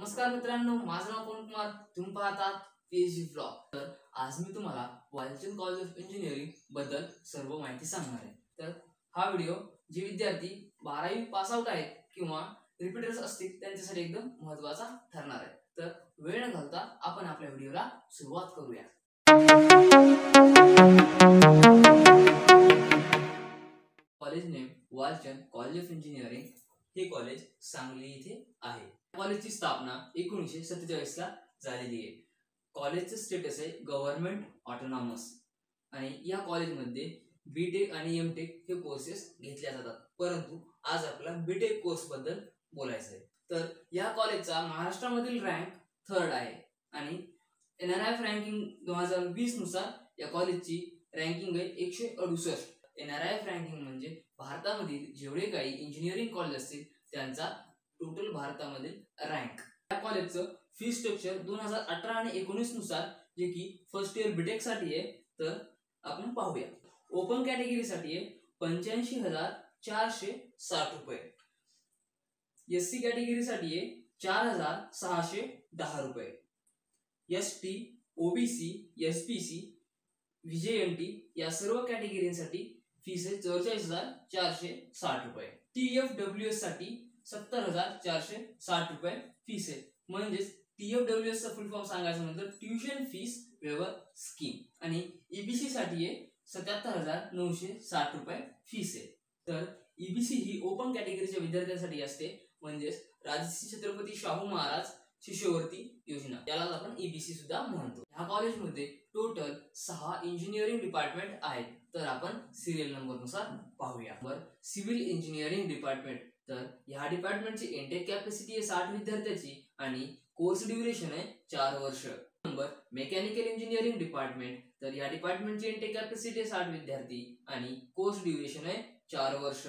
नमस्कार मित्रांनो, माझं नाव पवनकुमार, तुम्ही पाहतात पीएचडी ब्लॉग। तर आज मी तुम्हाला वालचंद कॉलेज ऑफ इंजिनिअरिंग बद्दल सर्व माहिती सांगणार आहे। तर हा व्हिडिओ जे विद्यार्थी 12वी पास आउट आहेत किंवा रिपीटर्स असतील त्यांच्यासाठी एकदम महत्त्वाचा ठरणार आहे। तर वेळ न घालता आपण आपल्या व्हिडिओला सुरुवात करूया। College name Walchand college of engineering हे कॉलेज सांगली येथे आहे। कॉलेजची स्थापना 1947 ला झालेली आहे। कॉलेजचं स्टेटस आहे गव्हर्नमेंट ऑटोनॉमस आणि या कॉलेजमध्ये बीटेक आणि एमटेक हे कोर्सेस घेतले जातात। परंतु आज आपला बीटेक कोर्स बद्दल बोलायचं आहे। तर या कॉलेजचा महाराष्ट्रामधील रँक 3rd आहे आणि NRF रँकिंग 2020 नुसार या कॉलेजची रँकिंग आहे 168। NRF रँकिंग म्हणजे भारतामधील जेवढे काही इंजिनिअरिंग कॉलेज असतील त्यांचा टोटल भारतामधील रँक। या कॉलेजचं फी स्ट्रक्चर 2018 आणि 19 नुसार जे की फर्स्ट इयर बीटेक साठी आहे तर आपण पाहूया। ओपन कॅटेगरी साठी आहे 85,460 रुपये, एससी कॅटेगरी साठी आहे 4,610 रुपये, एसटी, ओबीसी, एसपीसी, व्हीजेएनटी या सर्व कॅटेगरीसाठी फीस आहे 44,460 रुपये। टीएफडब्ल्यूएस साठी 70,460 रुपये फीस आहे। म्हणजेच टीएफडब्ल्यूएस चा फुल फॉर्म सांगायचं म्हणजे ट्युशन फीस वेवर स्कीम आणि ईबीसी साठी आहे 77,960 रुपये फीस आहे। तर ईबीसी ही ओपन कॅटेगरीच्या विद्यार्थ्यांसाठी असते, म्हणजेच राजश्री छत्रपती शाहू महाराज शिष्यवृत्ती योजना, यालाच आपण ईबीसी सुद्धा म्हणतो। ह्या कॉलेजमध्ये टोटल 6 इंजिनिअरिंग डिपार्टमेंट आहेत। तर आपण सिरियल नंबर नुसार पाहूया। सिव्हिल इंजिनिअरिंग डिपार्टमेंट, तर ह्या डिपार्टमेंटची इंटेक कॅपॅसिटी आहे 60 विद्यार्थ्यांची आणि कोर्स ड्युरेशन आहे 4 वर्ष। नंबर मेकॅनिकल इंजिनिअरिंग डिपार्टमेंट, तर या डिपार्टमेंटची इंटेक कॅपॅसिटी आहे 60 विद्यार्थी आणि कोर्स ड्युरेशन आहे 4 वर्ष।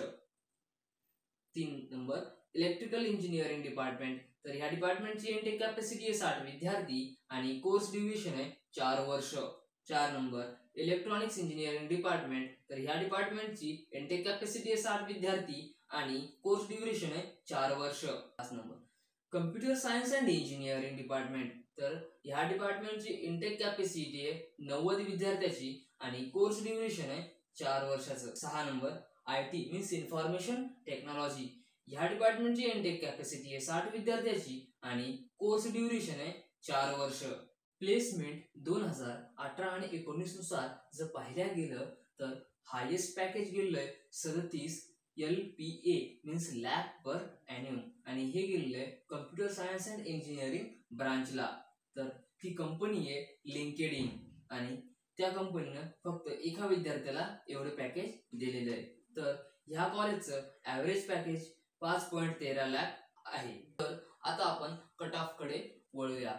3 नंबर इलेक्ट्रिकल इंजिनिअरिंग डिपार्टमेंट, तर ह्या डिपार्टमेंटची इंटेक कॅपॅसिटी आहे 60 विद्यार्थी आणि कोर्स ड्युरेशन आहे 4 वर्ष। 4 नंबर इलेक्ट्रॉनिक्स इंजिनिअरिंग डिपार्टमेंट, तर ह्या डिपार्टमेंटची इंटेक कॅपॅसिटी आहे 60 विद्यार्थी आणि कोर्स ड्युरेशन आहे 4 वर्ष। 5 number computer science and engineering department, तर ह्या डिपार्टमेंटची इंटेक कॅपॅसिटी आहे 90 विद्यार्थ्यांची आणि कोर्स ड्युरेशन आहे 4 वर्षाचं। 6 number IT means information technology, ह्या डिपार्टमेंटची इंटेक कॅपॅसिटी आहे 60 विद्यार्थ्यांची आणि कोर्स ड्युरेशन आहे 4 वर्ष। प्लेसमेंट 2018 आणि 19 नुसार जर पाहिल्या गेलं तर हायेस्ट पॅकेज गेलंय 37 LPA means lakh per annum आणि हे गेलेलं आहे कम्प्युटर सायन्स अँड इंजिनिअरिंग ब्रांचला। तर ती कंपनी आहे लिंकेडइन आणि त्या कंपनीनं फक्त एका विद्यार्थ्याला एवढे पॅकेज दिलेलं आहे। तर ह्या कॉलेजचं ॲव्हरेज पॅकेज 5.13 लाख आहे। तर आता आपण कट ऑफ कडे वळूया।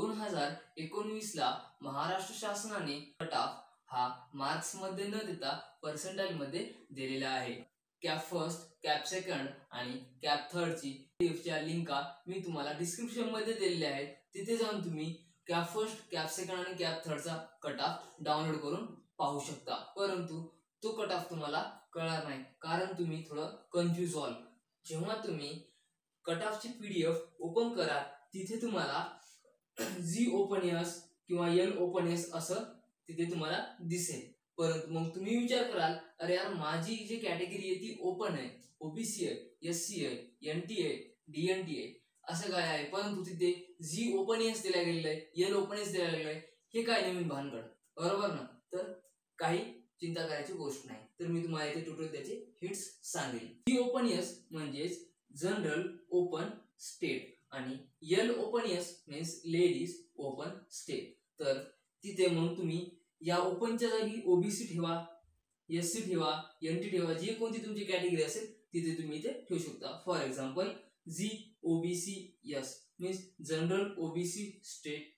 2019 ला महाराष्ट्र शासनाने कट ऑफ हा मार्क्स मध्ये न देता पर्सेंटाइल मध्ये दिलेला आहे। कॅप फर्स्ट, कॅप सेकंड आणि कॅप थर्ड ची पीडीएफच्या लिंका मी तुम्हाला डिस्क्रिप्शन मध्ये दिलेल्या आहेत। तिथे जाऊन तुम्ही कॅप फर्स्ट, कॅप सेकंड आणि कॅप थर्डचा कट ऑफ डाउनलोड करून पाहू शकता। परंतु तो कट ऑफ तुम्हाला कळणार नाही कारण तुम्ही थोडं कन्फ्यूज व्हाल। जेव्हा तुम्ही कट ऑफची पीडीएफ ओपन करा तिथे तुम्हाला जी ओपन एस किंवा एल ओपन एस असं तिथे तुम्हाला दिसेल। परंतु मग तुम्ही विचार कराल, अरे यार माझी जी कॅटेगरी आहे ती ओपन आहे, ओबीसी आहे, एससी आहे, एनटी आहे, डीएनटी आहे, असं काय आहे, परंतु तिथे जी ओपन एस दिला गेलेला आहे, एल ओपन एस दिला गेलेला आहे, हे काय नवीन भानगड, बरोबर ना? तर काही चिंता करायची गोष्ट नाही। तर मी तुम्हाला इथे टोटल त्याचे हिट्स सांगेल। जी ओपन एस म्हणजेच जनरल ओपन स्टेट आणि L open S means ladies open state. तर तिथे मग तुम्ही या ओपनच्या जागी ओबीसी ठेवा, एससी ठेवा, एनटी ठेवा, जी कोणती तुमची कॅटेगरी असेल तिथे तुम्ही इथे ठेवू शकता। For example G OBC S means general OBC state,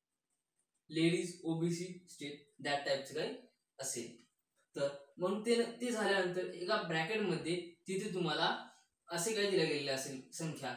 ladies OBC state, that टाइपचं काही असेल। तर मग ते झाल्यानंतर एका ब्रॅकेट मध्ये तिथे तुम्हाला असे काही दिल्या गेलेले असेल संख्या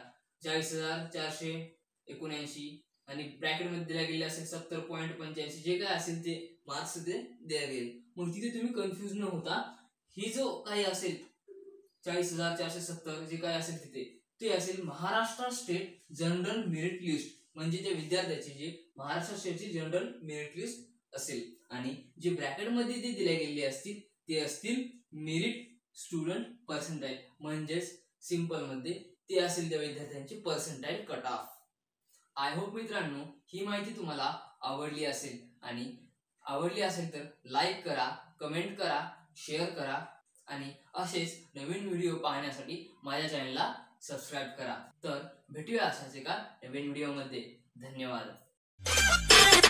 40,479 आणि ब्रॅकेट मध्ये दिल्या गेले असेल 70.85, जे काय असेल ते मार्क्स तिथे दिले गेले। मग तिथे तुम्ही कन्फ्युज न होता ही जो काही असेल 40,470 जे काय असेल तिथे ते असेल Maharashtra state general merit list, म्हणजे त्या विद्यार्थ्याची जे महाराष्ट्र स्टेटची जनरल मेरिट लिस्ट असेल. आणि जे ब्रॅकेट मध्ये ते दिले गेलेले असतील ते असतील मेरिट स्टुडंट पर्सेंटाइल, म्हणजेच सिंपल मध्ये ते असेल त्या विद्यार्थ्यांचे percentile cut off. I hope मित्रांनो ही माहिती तुम्हाला आवडली असेल, आणि आवडली असेल तर लाईक करा, कमेंट करा, शेअर करा, आणि असेच नवीन व्हिडिओ पाहण्यासाठी माझ्या चॅनलला सबस्क्राईब करा. तर भेटूया अशाच एका नवीन व्हिडिओ मध्ये. धन्यवाद.